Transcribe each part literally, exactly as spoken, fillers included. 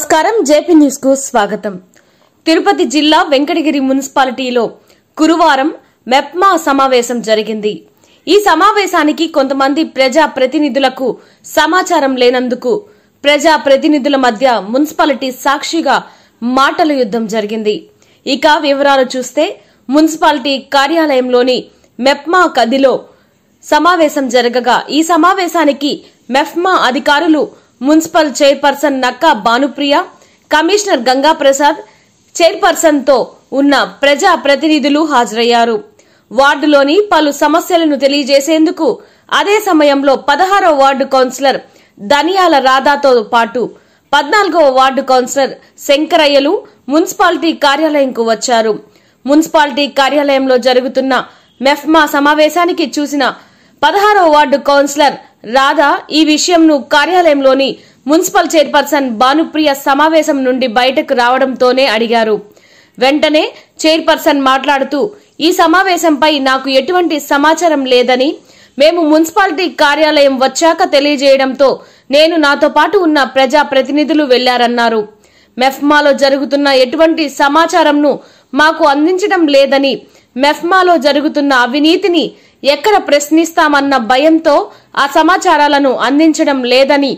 నమస్కారం JP news కు స్వాగతం। తిరుపతి జిల్లా వెంకటగిరి మున్సిపాలిటీలో గురువారం మెప్మా సమావేశం జరిగింది। ఈ సమావేశానికి కొంతమంది ప్రజా ప్రతినిధులకు సమాచారం లేనందుకు ప్రజా ప్రతినిధుల మధ్య మున్సిపాలిటీ సాక్షిగా మాటల యుద్ధం జరిగింది। ఇక వివరాలు చూస్తే మున్సిపాలిటీ కార్యాలయంలోని మెప్మా గదిలో సమావేశం జరగగా ఈ సమావేశానికి మెప్మా అధికారులు municipal chairperson Nakka Bhanupriya, commissioner Ganga Prasad, chairperson తో ఉన్న ప్రజా ప్రతినిధులు హాజరయ్యారు। వార్డులోని పలు సమస్యలను తెలియజేసేందుకు అదే సమయంలో పదహారవ వార్డు కౌన్సిలర్ దనియాల రాధాతో పాటు పద్నాలుగవ వార్డు కౌన్సిలర్ శంకరయ్యలు మున్సిపాలిటీ కార్యాలయంకు వచ్చారు। మున్సిపాలిటీ కార్యాలయంలో జరుగుతున్న మెప్మా సమావేశానికి చూసిన పదహారవ వార్డు కౌన్సిలర్ రాధా ఈ విషయంను కార్యాలయంలోని మున్సిపల్ చైర్పర్సన్ భానుప్రియ సమావేశం నుండి బయటకు రావడంతోనే అడిగారు। వెంటనే చైర్పర్సన్ మాట్లాడుతూ ఈ సమావేశంపై నాకు ఎటువంటి సమాచారం లేదని, మేము మున్సిపాలిటీ కార్యాలయం వచ్చాక తెలియజేయడంతో నేను నాతో పాటు ఉన్న ప్రజా ప్రతినిధులు వెళ్లారన్నారు। మెప్మాలో జరుగుతున్న ఎటువంటి సమాచారంను మాకు అందించడం లేదని, మెప్మాలో జరుగుతున్న అవినీతిని ఎక్కడ ప్రశ్నిస్తామన్న భయంతో ఆ సమాచారాలను అందించడం లేదని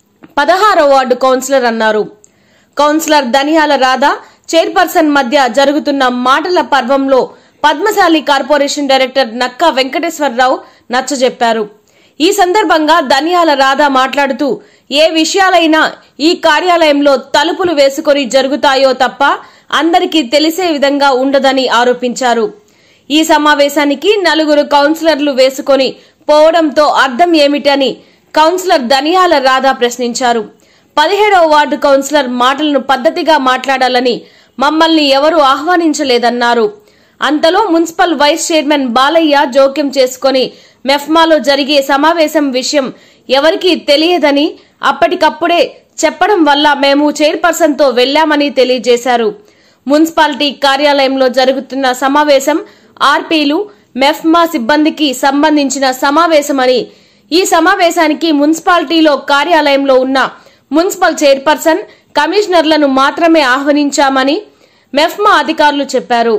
పదహారవ వార్డు కౌన్సిలర్ అన్నారు। కౌన్సిలర్ దనియాల రాధా, చైర్పర్సన్ మధ్య జరుగుతున్న మాటల పర్వంలో పద్మశాలి కార్పొరేషన్ డైరెక్టర్ నక్కా వెంకటేశ్వరరావు నచ్చజెప్పారు। ఈ సందర్భంగా దనియాల రాధా మాట్లాడుతూ ఏ విషయాలైనా ఈ కార్యాలయంలో తలుపులు వేసుకొని జరుగుతాయో తప్ప అందరికీ తెలిసే విధంగా ఉండదని ఆరోపించారు। ఈ సమావేశానికి నలుగురు కౌన్సిలర్లు వేసుకొని పోవడంతో అర్థం ఏమిటని కౌన్సిలర్ దనియాల రాధా ప్రశ్నించారు। పదిహేడవ వార్డు కౌన్సిలర్ మాటలను పద్ధతిగా మాట్లాడాలని మమ్మల్ని ఎవరూ ఆహ్వానించలేదన్నారు। అంతలో మున్సిపల్ వైస్ చైర్మన్ బాలయ్య జోక్యం చేసుకుని మెప్మాలో జరిగే సమావేశం విషయం ఎవరికీ తెలియదని, అప్పటికప్పుడే చెప్పడం వల్ల మేము చైర్పర్సన్ తో వెళ్లామని తెలియజేశారు। మున్సిపాలిటీ కార్యాలయంలో జరుగుతున్న సమావేశం ఆర్పీలు, మెప్మా సిబ్బందికి సంబంధించిన సమావేశమని, ఈ సమావేశానికి మున్సిపాలిటీలో కార్యాలయంలో ఉన్న మున్సిపల్ చైర్పర్సన్, కమిషనర్లను మాత్రమే ఆహ్వానించామని మెప్మా అధికారులు చెప్పారు।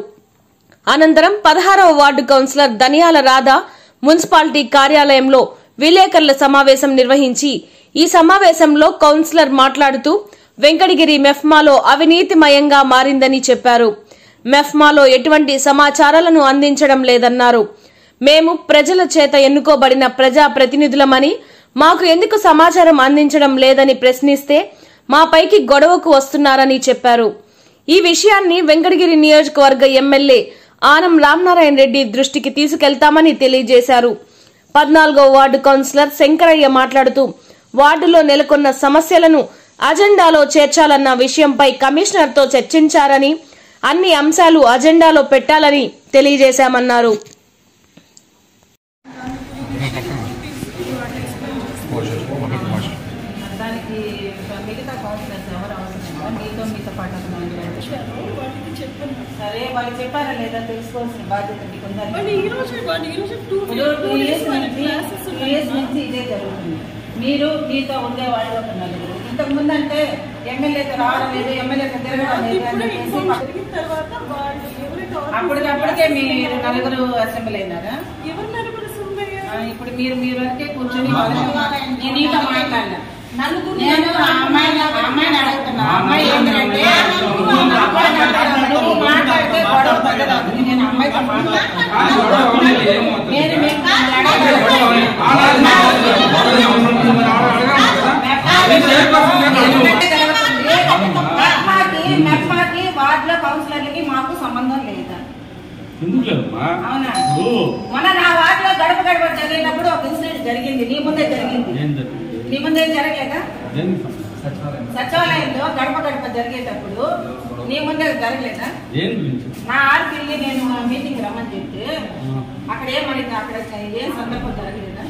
అనంతరం పదహారవ ward councillor Daniyala Radha municipality కార్యాలయంలో విలేకరుల సమావేశం నిర్వహించి ఈ సమావేశంలో కౌన్సిలర్ మాట్లాడుతూ వెంకటగిరి మెప్మాలో అవినీతిమయంగా మారిందని చెప్పారు। మెప్మాలో ఎటువంటి సమాచారాలను అందించడం లేదన్నారు। మేము ప్రజల చేత ఎన్నుకోబడిన ప్రజా ప్రతినిధులమని, మాకు ఎందుకు సమాచారం అందించడం లేదని ప్రశ్నిస్తే మా పైకి గొడవకు వస్తున్నారని చెప్పారు। ఈ విషయాన్ని వెంకటగిరి నియోజకవర్గ ఎమ్మెల్యే ఆనం రామనారాయణ రెడ్డి దృష్టికి తీసుకెళ్తామని తెలియజేశారు। పద్నాలుగవ వార్డు కౌన్సిలర్ శంకరయ్య మాట్లాడుతూ వార్డులో నెలకొన్న సమస్యలను అజెండాలో చేర్చాలన్న విషయంపై కమిషనర్ తో చర్చించారని, అన్ని అంశాలు అజెండాలో పెట్టాలని తెలియజేశామన్నారు। సరే వాళ్ళు చెప్పారా లేదా తెలుసుకోవాల్సిన బాధ్యత ఇదే జరుగుతుంది। మీరు మీతో ఉండే వాళ్ళు ఒక నలుగురు, ఇంతకు ముందు అంటే ఎమ్మెల్యేతో రావడం లేదు, ఎమ్మెల్యేతో తిరగడం లేదు అని చెప్పేసి అప్పటికప్పటికే మీరు నలుగురు అసెంబ్లీ అయినారా? ఇప్పుడు మీరు మీరు వరకే కూర్చొని నీతో మాట్లాడినా నేను ఆ అమ్మాయిని అమ్మాయిని అడుగుతున్నా, అమ్మాయి ఏంటంటే నువ్వు మాట్లాడితే గొడవ పద్ధతి అవుతుంది। నేను అమ్మాయితో నేను మెప్మాకి వార్డులో కౌన్సిలర్లకి మాకు సంబంధం లేదా? అవునా? మొన్న నా వార్డులో గడప గడప జరిగినప్పుడు ఒక ఇన్సిడెంట్ జరిగింది, నీ ముందే జరిగింది, నీ ముందే జరగలేదా? సచివాలయంలో గడప గడప జరిగేటప్పుడు నీ ముందే జరగలేదా? నా ఆడపిల్లి నేను మీటింగ్ రమ్మని చెప్తే అక్కడ ఏమడిగింది, అక్కడ ఏం సందర్భం జరగలేదా?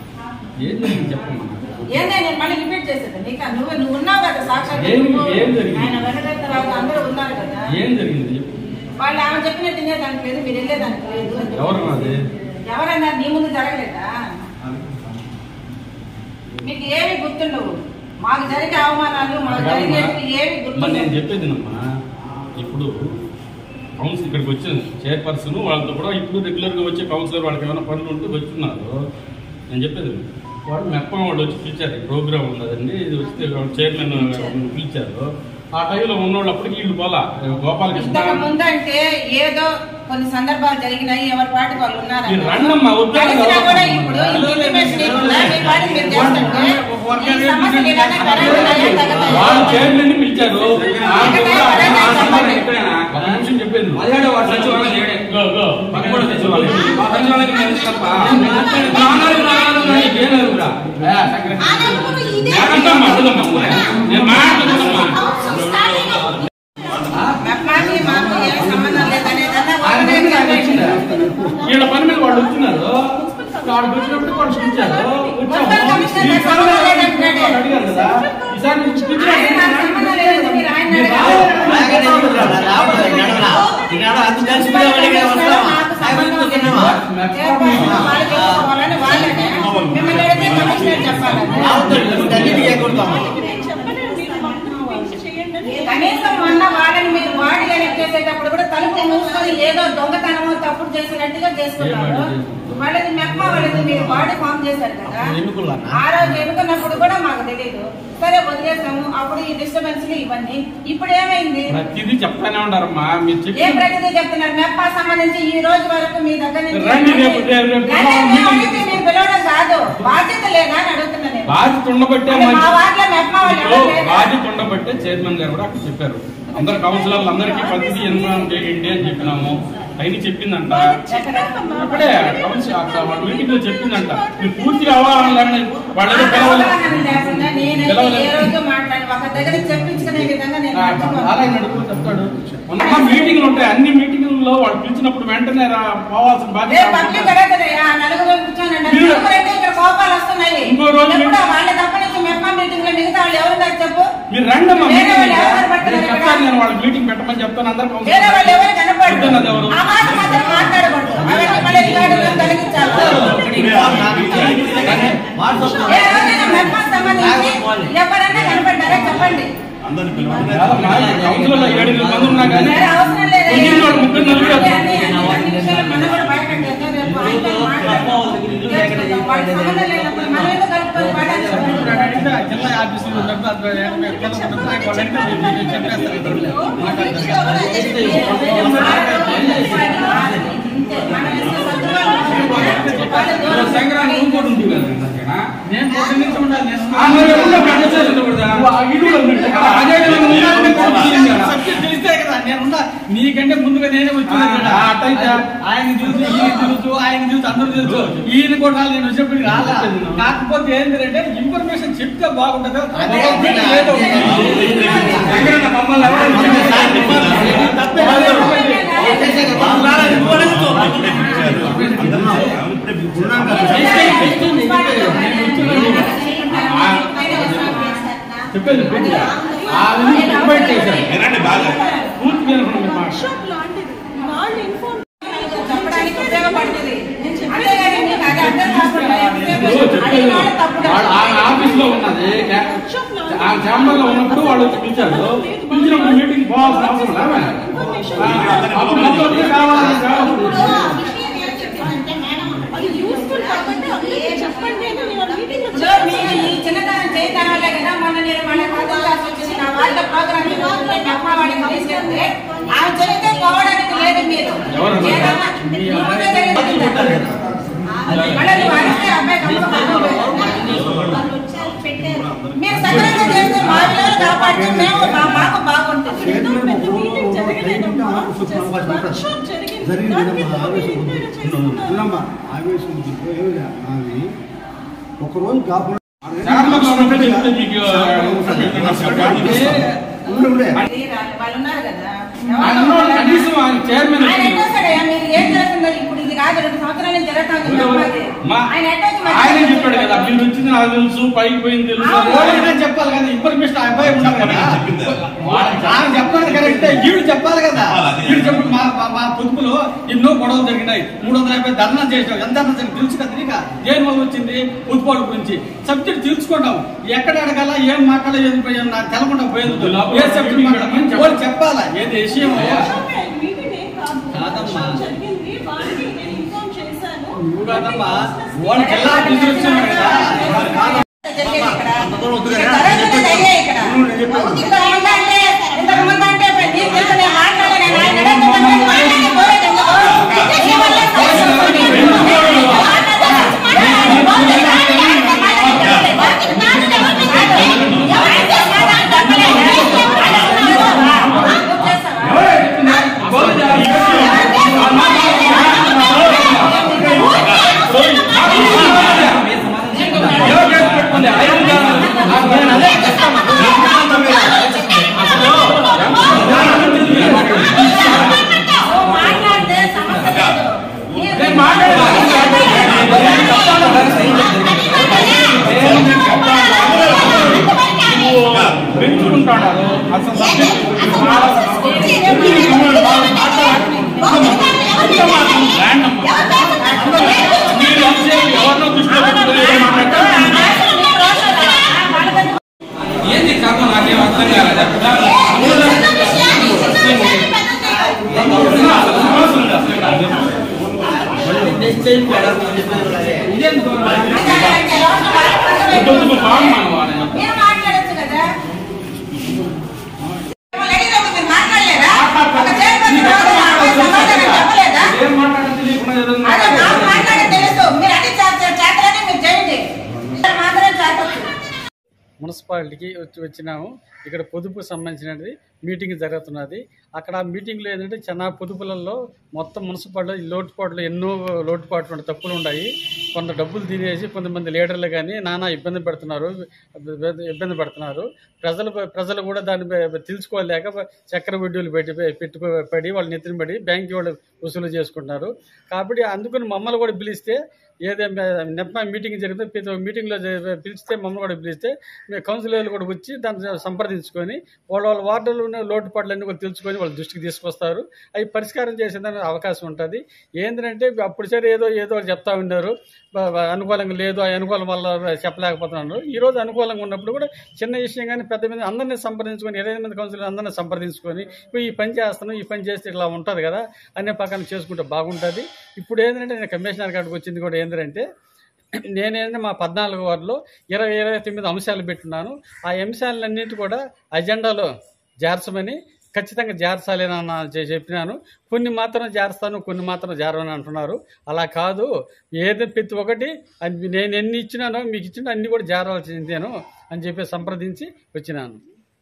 ఏందే నేను మళ్ళీ రిపీట్ చేసేదా నీకు? నువ్వు నువ్వు ఉన్నావు కదా సాక్షాత్, ఆయన వెంకటేశ్వరరావు అందరూ ఉన్నారు కదా, వాళ్ళు ఆమె చెప్పినట్టు తినేదానికి లేదు, మీరు వెళ్ళేదానికి లేదు। ఎవరన్నా నీ ముందు జరగలేదా? మీకు ఏమి గుర్తుండవు, మాకు జరిగే అవమానాలు మాకు జరిగే ఏవి గుర్తు నేను చెప్పేదినమ్మా. ఇప్పుడు కౌన్సిల్ ఇక్కడికి వచ్చిన చైర్పర్సన్ వాళ్ళతో కూడా ఇప్పుడు రెగ్యులర్గా వచ్చే కౌన్సిలర్ వాళ్ళకి ఏమైనా పనులు ఉంటే వచ్చున్నారు. నేను చెప్పేది వాళ్ళు మెప్పం వాళ్ళు వచ్చి పిలిచారు, ప్రోగ్రామ్ ఉన్నదండి ఇది వస్తే చైర్మన్ పిలిచారు. ఆ టైంలో ఉన్నోళ్ళు అప్పటికి వీళ్ళు పోలా గోపాలకృష్ణ ముందు అంటే ఏదో కొన్ని సందర్భాలు జరిగినాయి, ఎవరి పాటి వాళ్ళు ఉన్నారు. రండమ్మా ఉద్యోగం వాళ్ళు చైర్మన్ ని పిలిచారు. చెప్పేది నేను మాట్లాడుతున్నా వీళ్ళ పని మీద వాళ్ళు వచ్చినారు. వాడికి వచ్చినప్పుడు వాళ్ళు పిలిచారు. అడిగారు కదా ఈసారి కనీసం మొన్న వాళ్ళని మీరు వాడి ఎలక్ట్ చేసేటప్పుడు కూడా తలుపు మూసుకొని ఏదో దొంగతనమో తప్పుడు చేసినట్టుగా చేసుకున్నారు. వాళ్ళది మెప్ప వాళ్ళది మీరు వాడి ఫామ్ చేశారు కదా, ఆ రోజు ఎన్నుకున్నప్పుడు కూడా మాకు తెలియదు. సరే వదిలేసాము. అప్పుడు ఈ డిస్టర్బెన్స్ ఇవన్నీ ఇప్పుడు ఏమైంది? ప్రతిదీ చెప్తానే ఉంటారమ్మా. మీరు ఏ ప్రతిదీ చెప్తున్నారు? మెప్ప సంబంధించి ఈ రోజు వరకు మీ దగ్గర నుంచి మీరు పిలవడం కాదు, బాధ్యత లేదా అని అడుగుతున్నాను. బాధ్యత ఉండబట్టే మా వార్డులో మెప్ప వాళ్ళు బాధ్యత ఉండబట్టే చైర్మన్ గారు కూడా అక్కడ చెప్పారు. అందరు కౌన్సిలర్లు అందరికీ ప్రతిదీ ఇన్ఫార్మ్ చేయండి అని చెప్పినాము. అయినా చెప్పిందంట అక్కడే కౌన్సిల్ వాళ్ళ మీటింగ్ లో చెప్పిందంట. మీరు పూర్తిగా అవ్వాలని వాళ్ళేదో చెప్తాడు. మీటింగ్లు ఉంటాయి, అన్ని మీటింగ్లలో వాళ్ళు పిలిచినప్పుడు వెంటనే పోవాల్సిన బాధ్యత. ఇంకో రోజు మీరు రండి అమ్మా, చెప్తాను నేను వాళ్ళకి మీటింగ్ పెట్టమని చెప్తాను. అందరు ఎవరైనా కనపడ్డారా చెప్పండి. కౌన్సిలర్లో ఏడు మంది ఉన్నా కానీ ముగ్గురు నలుగురు జిల్లా ఆఫీసులు సంక్రాంతి ఇంకోటి ఉంటుంది కదా. నేను తెలిస్తే కదా నేనున్నా. నీకంటే ముందుగా నేనే వచ్చాను. ఆయన చూసి ఈయన చూసు ఆయన చూసి అందరూ తెలుసు. ఈయన కూడా నేను వచ్చినప్పుడు రాలా. కాకపోతే ఏంటంటే ఇన్ఫర్మేషన్ చెప్తే బాగుంటుంది. చెప్పేది చెప్పడానికి ఉపయోగపడుతుంది. ఆఫీస్ లో ఉన్నది ఆ ఛాంబర్ లో ఉన్నప్పుడు వాళ్ళు వచ్చి పిలిచారు. పిలిచినప్పుడు మీటింగ్ పోవాల్సిన అవసరం కావాలని చిన్నతనం చేయడం వల్లే కదా మొన్న నేను మన వచ్చేసి నా వాళ్ళ ప్రోగ్రామ్ వాడికి తీసుకెళ్తే ఆమె జరిగితే పోవడానికి లేదు. మీరు మీరు సక్రమంగా చేస్తే మా పిల్లలు కాపాడితే మేము మాకు బాగుంటుంది. ఒకరోజు కాకుండా వాళ్ళు ఉన్నారు కదా, చైర్మన్ మీరు ఏం చేస్తున్నారు? ఇప్పుడు ఇది కాదు రెండు సంవత్సరాల నుంచి జరుగుతుంది ఆయన చెప్పాడు కదా మీరు వచ్చింది నాకు తెలుసు పైకి పోయింది తెలుసు చెప్పాలి కదా ఇన్ఫర్మేషన్ అబ్బాయి ఉండాలి కదా ఆయన చెప్పాలి కరెక్ట్ వీడు చెప్పాలి కదా వీడు చెప్పు మా మా పొదుపులో ఎన్నో గొడవలు జరిగినాయి మూడు వందల యాభై ధర్నా చేసాం ఎంత ధర్నా జరిగింది తెలుసు కదా ఇక దేని వల్ల వచ్చింది పొదుపాడు గురించి సబ్జెక్ట్ తెలుసుకుంటాం ఎక్కడ అడగాల ఏం మాట్లాడలేదు నాకు తెలకుండా పోయేది ఏ సబ్జెక్ట్ మాట్లాడమని వాళ్ళు చెప్పాలా ఏది విషయం నువ్వు కాదమ్మా వాళ్ళు జిల్లా తీసుకొచ్చాను కదా పెంచుకుంటాడు అసలు ఎవరినో దృష్టిలో ఏంది కారణం నాకేం అర్థం కాలేదు మున్సిపాలిటీకి వచ్చి వచ్చినాము ఇక్కడ పొదుపు సంబంధించినది మీటింగ్ జరుగుతున్నది అక్కడ మీటింగ్లో ఏంటంటే చాలా పొదుపులలో మొత్తం మున్సిపాలిటీ లోటుపాట్లు ఎన్నో లోటుపాట్లు తప్పులు ఉన్నాయి కొంత డబ్బులు తినేసి కొంతమంది లీడర్లు కానీ నానా ఇబ్బంది పెడుతున్నారు ఇబ్బంది పెడుతున్నారు ప్రజలు ప్రజలు కూడా దాన్ని తెలుసుకోలేక చక్కెర వడ్డీలు పెట్టి పెట్టుకు పడి వాళ్ళు నెత్తిన పడి బ్యాంక్ వాళ్ళు వసూలు చేసుకుంటున్నారు కాబట్టి అందుకని మమ్మల్ని కూడా పిలిస్తే ఏదైనా నెప్ప మీటింగ్ జరిగితే ప్రతి ఒక్క మీటింగ్లో పిలిస్తే మమ్మల్ని కూడా పిలిస్తే మేము కౌన్సిలర్లు కూడా వచ్చి దాన్ని సంప్రదించుకొని వాళ్ళ వాళ్ళ వార్డులో ఉన్న లోటుపాట్లన్నీ కూడా తెలుసుకొని వాళ్ళ దృష్టికి తీసుకొస్తారు అవి పరిష్కారం చేసేదానికి అవకాశం ఉంటుంది ఏంటంటే అప్పుడు సరే ఏదో ఏదో చెప్తా ఉన్నారు అనుకూలంగా లేదు ఆ అనుకూలం వల్ల చెప్పలేకపోతున్నారు ఈరోజు అనుకూలంగా ఉన్నప్పుడు కూడా చిన్న విషయం కానీ పెద్ద మంది అందరినీ సంప్రదించుకొని ఇరవై మంది కౌన్సిలర్ అందరినీ సంప్రదించుకొని ఇప్పుడు ఈ పని చేస్తున్నాం ఈ పని చేస్తే ఇలా ఉంటుంది కదా అనే పక్కన చేసుకుంటే బాగుంటుంది ఇప్పుడు ఏంటంటే నేను కమిషనర్ గారికి వచ్చింది కూడా ఏంటంటే నేనేంటే మా పద్నాలుగు వార్డులో ఇరవై ఇరవై తొమ్మిది అంశాలు పెట్టున్నాను ఆ అంశాలన్నింటి కూడా అజెండాలో చేర్చమని ఖచ్చితంగా చేర్చాలని చెప్పినాను కొన్ని మాత్రం చేరుస్తాను కొన్ని మాత్రం చేరవని అంటున్నారు అలా కాదు ఏదో ప్రతి ఒక్కటి నేను ఎన్ని ఇచ్చినానో మీకు ఇచ్చిన అన్ని కూడా చేరవలసిందేను అని చెప్పి సంప్రదించి వచ్చినాను.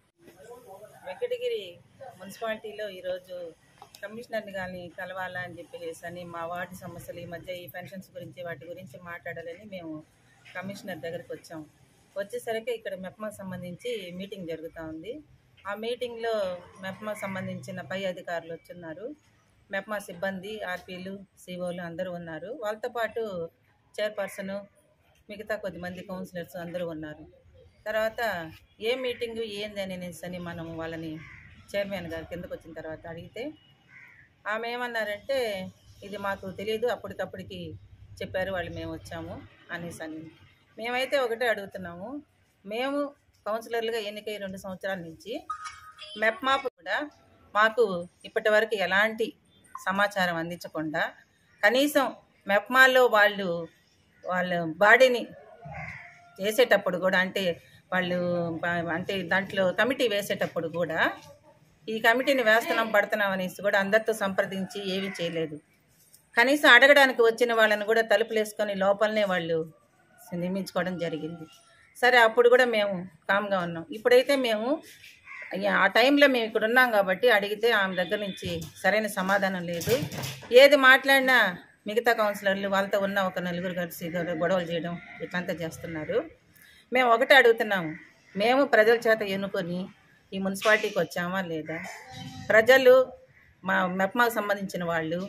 వెంకటగిరి మున్సిపాలిటీలో ఈరోజు కమిషనర్ని కానీ కలవాలా అని చెప్పేసి అని మా వార్డు సమస్యలు ఈ మధ్య ఈ పెన్షన్స్ గురించి వాటి గురించి మాట్లాడాలని మేము కమిషనర్ దగ్గరికి వచ్చాము. వచ్చేసరికి ఇక్కడ మెప్మాకు సంబంధించి మీటింగ్ జరుగుతూ ఉంది. ఆ మీటింగ్లో మెప్మా సంబంధించిన పై అధికారులు వచ్చున్నారు. మెప్మా సిబ్బంది ఆర్పీలు సిఓలు అందరూ ఉన్నారు. వాళ్ళతో పాటు చైర్పర్సను మిగతా కొద్దిమంది కౌన్సిలర్స్ అందరూ ఉన్నారు. తర్వాత ఏ మీటింగు ఏంది అనేసి అని మనం వాళ్ళని చైర్మన్ గారి కిందకు వచ్చిన తర్వాత అడిగితే ఆమె ఏమన్నారంటే ఇది మాకు తెలియదు అప్పటికప్పటికి చెప్పారు వాళ్ళు మేము వచ్చాము అనేసి అని. మేమైతే ఒకటే అడుగుతున్నాము, మేము కౌన్సిలర్లుగా ఎన్నికై రెండు సంవత్సరాల నుంచి మెప్మా కూడా మాకు ఇప్పటి వరకు ఎలాంటి సమాచారం అందించకుండా కనీసం మెప్మాలో వాళ్ళు వాళ్ళ బాడీని వేసేటప్పుడు కూడా అంటే వాళ్ళు అంటే దాంట్లో కమిటీ వేసేటప్పుడు కూడా ఈ కమిటీని వేస్తున్నాం పడుతున్నాం అనేసి కూడా అందరితో సంప్రదించి ఏమీ చేయలేదు. కనీసం అడగడానికి వచ్చిన వాళ్ళని కూడా తలుపులు వేసుకొని లోపలనే వాళ్ళు నియమించుకోవడం జరిగింది. సరే అప్పుడు కూడా మేము కామ్గా ఉన్నాం. ఇప్పుడైతే మేము ఆ టైంలో మేము ఇక్కడ ఉన్నాం కాబట్టి అడిగితే ఆమె దగ్గర నుంచి సరైన సమాధానం లేదు. ఏది మాట్లాడినా మిగతా కౌన్సిలర్లు వాళ్ళతో ఉన్న ఒక నలుగురు కలిసి గొడవలు చేయడం ఇట్లంతా చేస్తున్నారు. మేము ఒకటే అడుగుతున్నాము, మేము ప్రజల చేత ఎన్నుకొని ఈ మున్సిపాలిటీకి వచ్చామా లేదా? ప్రజలు మా మెప్మాకు సంబంధించిన వాళ్ళు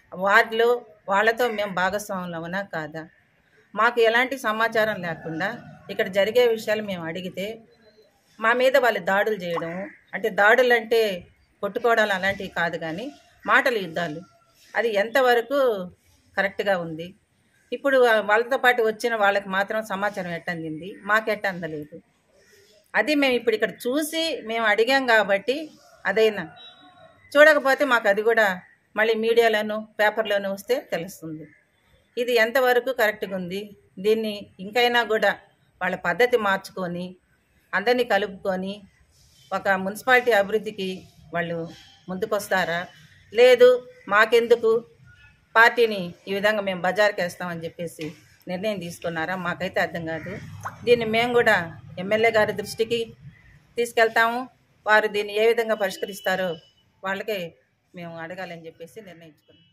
వార్డులో వాళ్ళతో మేము భాగస్వాములు అవునా కాదా? మాకు ఎలాంటి సమాచారం లేకుండా ఇక్కడ జరిగే విషయాలు మేము అడిగితే మా మీద వాళ్ళు దాడులు చేయడం, అంటే దాడులు అంటే కొట్టుకోవడాలు అలాంటివి కాదు, కానీ మాటల యుద్ధాలు, అది ఎంతవరకు కరెక్ట్గా ఉంది? ఇప్పుడు వాళ్ళతో పాటు వచ్చిన వాళ్ళకి మాత్రం సమాచారం ఎట్టందింది, మాకెట్ట అందలేదు. అది మేము ఇప్పుడు ఇక్కడ చూసి మేము అడిగాం కాబట్టి అదైనా, చూడకపోతే మాకు అది కూడా మళ్ళీ మీడియాలోనూ పేపర్లోనూ వస్తే తెలుస్తుంది. ఇది ఎంతవరకు కరెక్ట్గా ఉంది? దీన్ని ఇంకైనా కూడా వాళ్ళ పద్ధతి మార్చుకొని అందరినీ కలుపుకొని ఒక మున్సిపాలిటీ అభివృద్ధికి వాళ్ళు ముందుకొస్తారా, లేదు మాకెందుకు పార్టీని ఈ విధంగా మేము బజార్కి వేస్తామని చెప్పేసి నిర్ణయం తీసుకున్నారా? మాకైతే అర్థం కాదు. దీన్ని మేము కూడా ఎమ్మెల్యే గారి దృష్టికి తీసుకెళ్తాము. వారు దీన్ని ఏ విధంగా పరిష్కరిస్తారో వాళ్ళకే మేము అడగాలని చెప్పేసి నిర్ణయించుకున్నాం.